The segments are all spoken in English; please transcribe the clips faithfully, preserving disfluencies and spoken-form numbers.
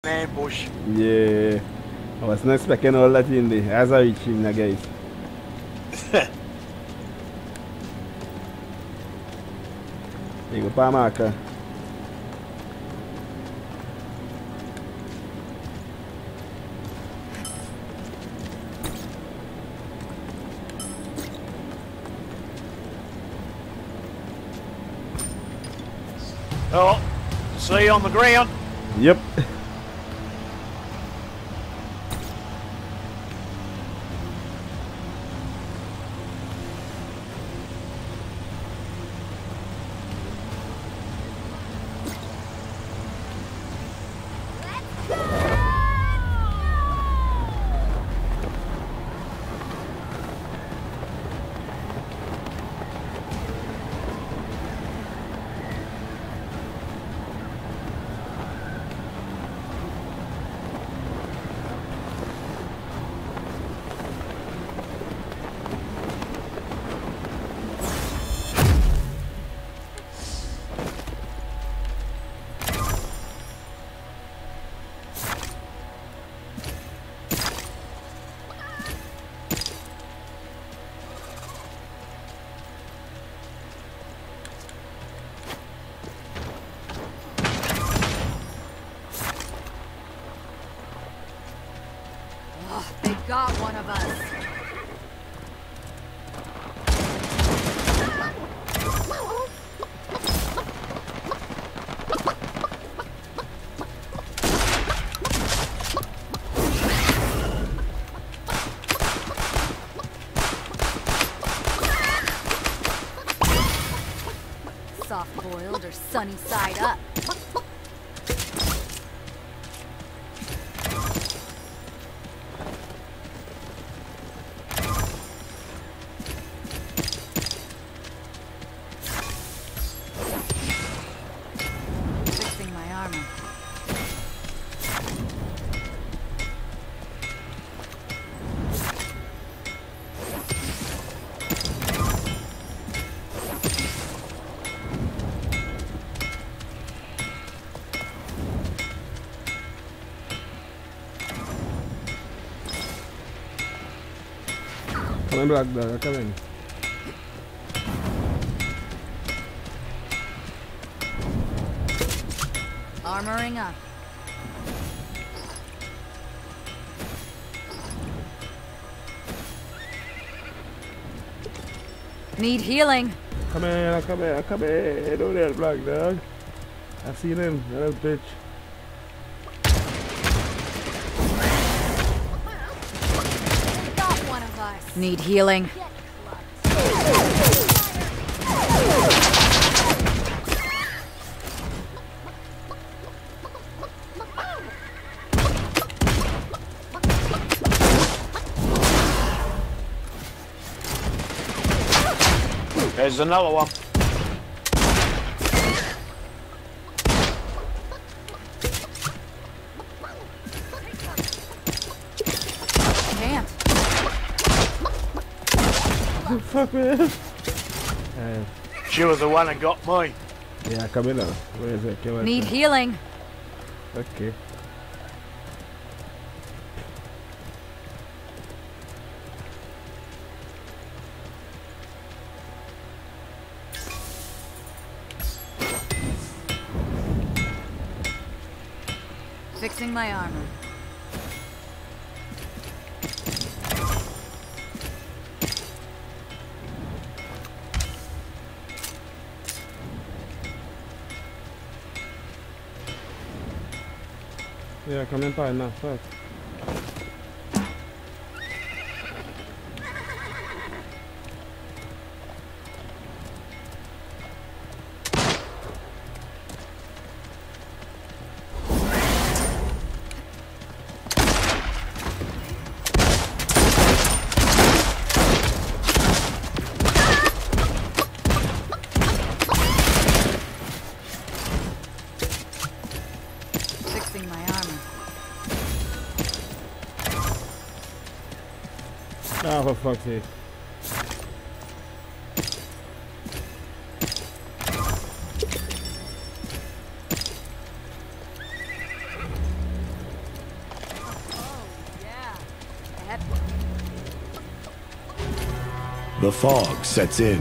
ambush. Yeah. I was not expecting all that in there. As I reach him now, guys. There you go, pa marker. Oh, see on the ground. Yep. They got one of us. Soft-boiled or sunny side up. Come in, Black Dog, come in. Armoring up. Need healing. Come here, come here, come here. Don't let Black Dog. I seen him, that little bitch. Got one of us. Need healing. There's another one. Can't. Fuck, man. Uh, She was the one that got me. yeah, come in now. Where is it? Come on. Need healing. Okay. Fixing my armor. Yeah, come in, fine now, first. Fixing my armor. Ah, for fuck's sake. The fog sets in.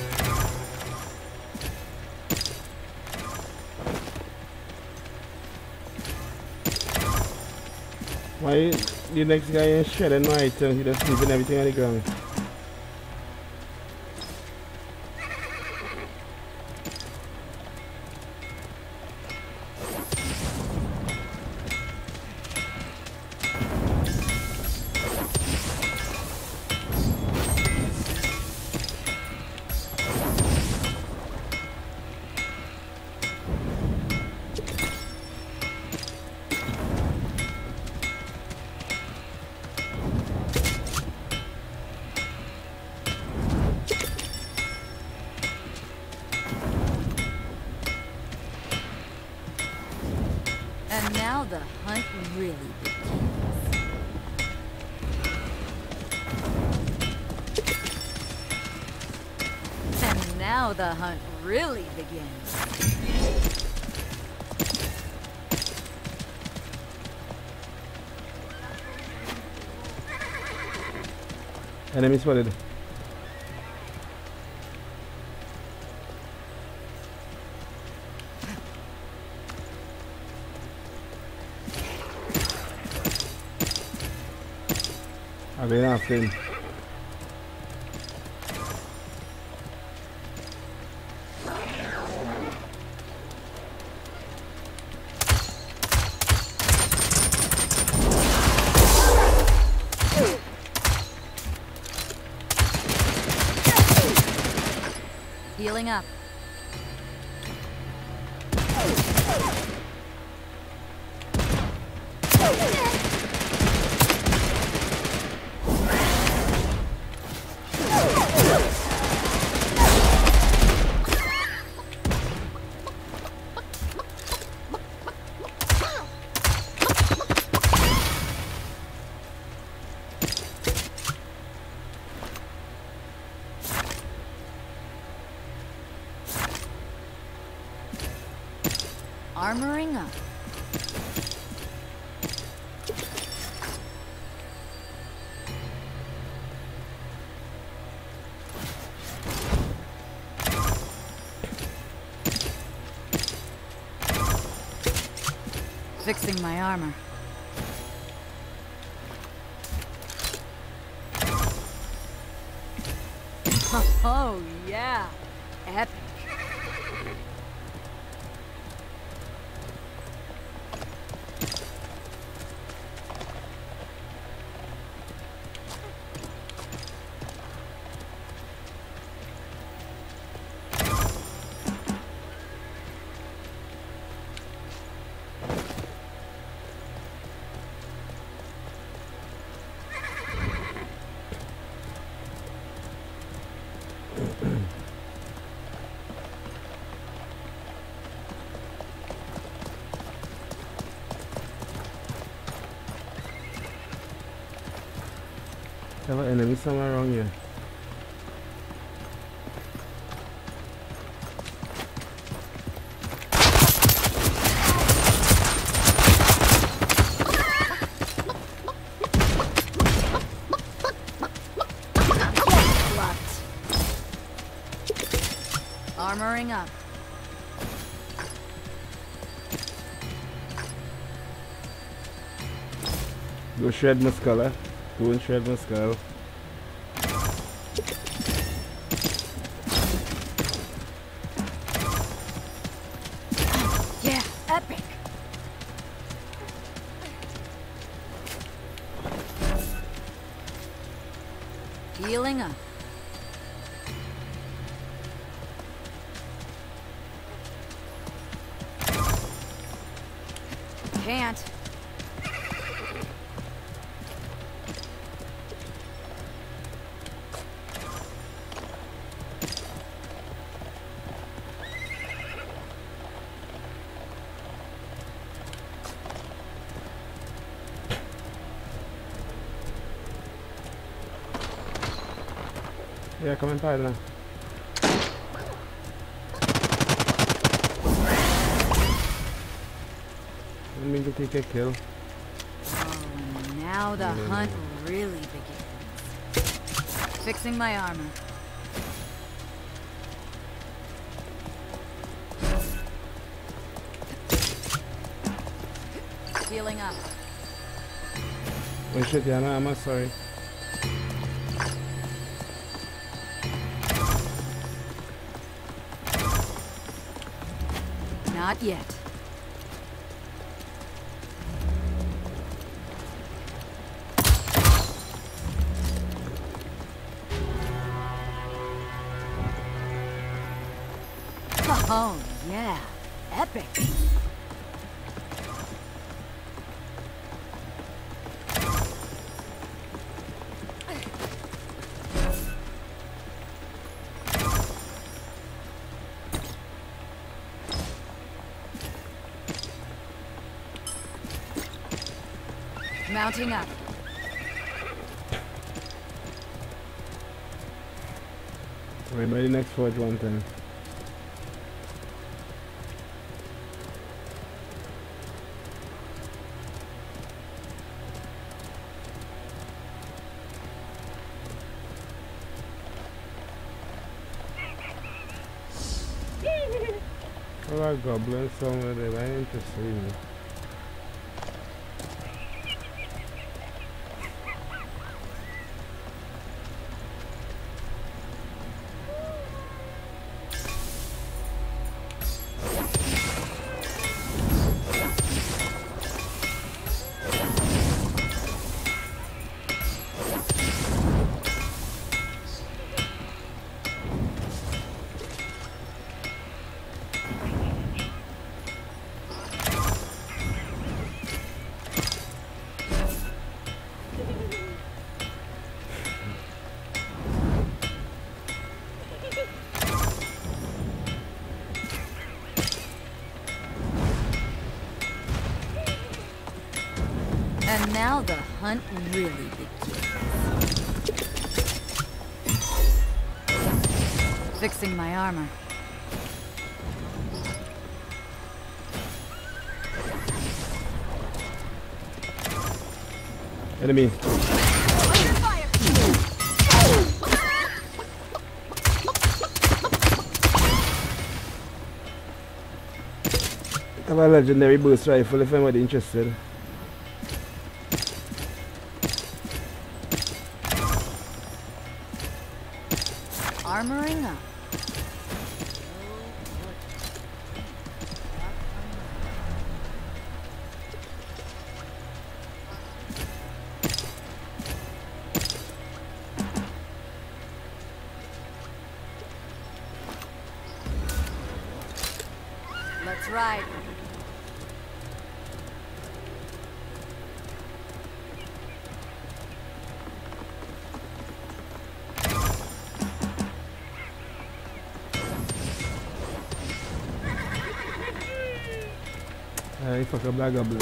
Why the next guy is shedding my item? He just leaving everything on the ground. And now the hunt really begins. And now the hunt really begins. Enemy spotted. I'm going after him. Healing up. Armoring up. Fixing my armor. Oh yeah, epic. Have an enemy somewhere around here. Armoring up. Go shred my skull, eh? Go and shred my skull. Yeah, epic. Healing up. Can't. Yeah, come and find now. I mean to take a kill. Oh, now the hunt really begins. Fixing my armor. Healing up. Oh shit, yeah, no, I'm sorry. Not yet. Oh, yeah. Epic. Mounting up. Wait, by the next forge one time. Oh, a goblin somewhere there, I ain't interested in it. And now the hunt really begins. Fixing my armor. Enemy. I have a legendary burst rifle if anybody interested. Armoring up. Let's ride. Ay, fuck a black goblin.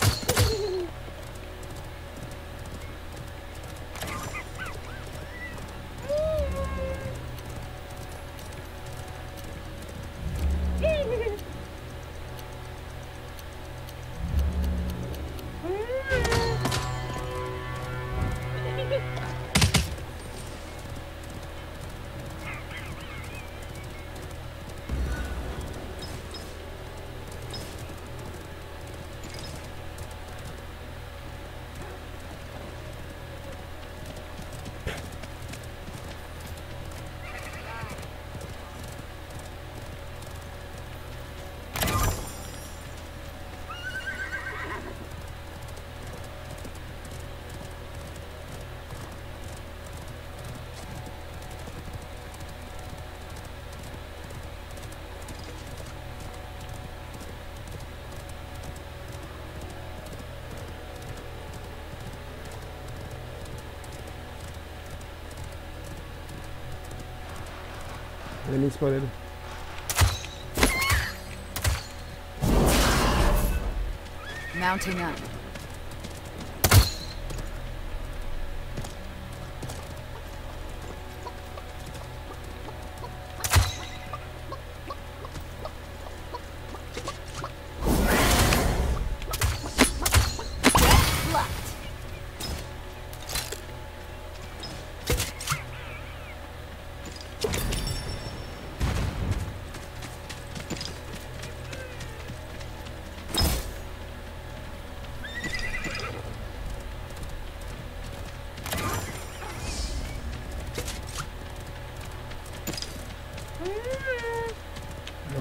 Enemy spotted. Mounting up.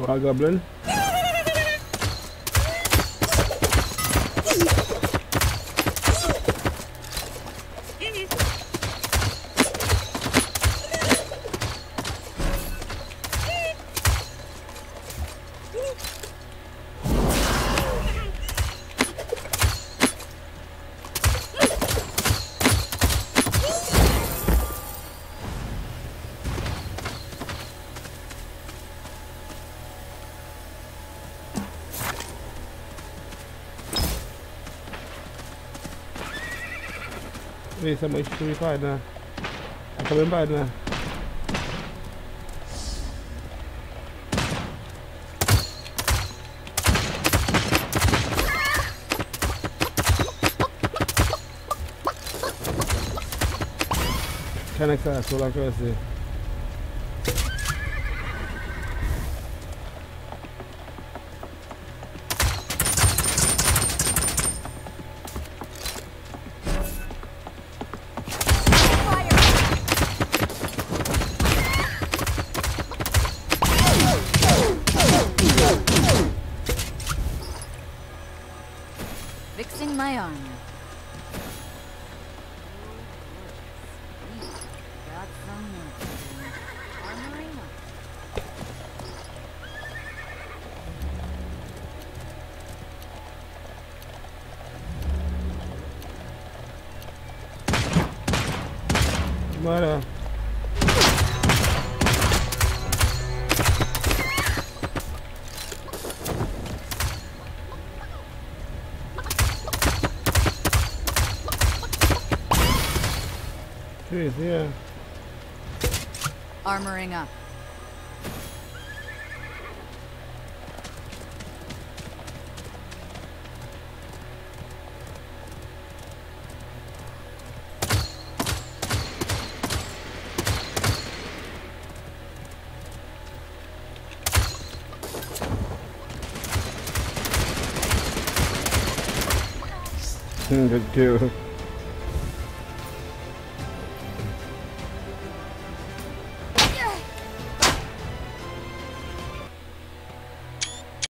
Our goblin. Wait, somebody should be fine now. I'm coming by now. Can I cast all across there? Fixing my armor. Got some work to do. Armoring up. Mara. Jeez, yeah. Armoring up. Good kill.